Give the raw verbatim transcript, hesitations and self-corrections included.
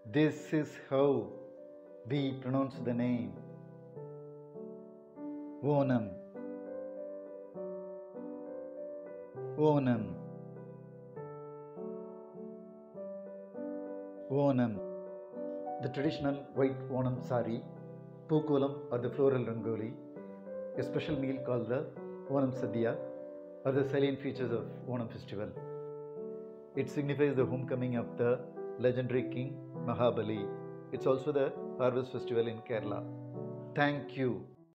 This is how we pronounce the name. Onam. Onam. Onam. The traditional white Onam saree, pookkolam or the floral rangoli, a special meal called the Onam Sadya, are the salient features of Onam festival. It signifies the homecoming of the legendary king Mahabali. It's also the harvest festival in Kerala. Thank you.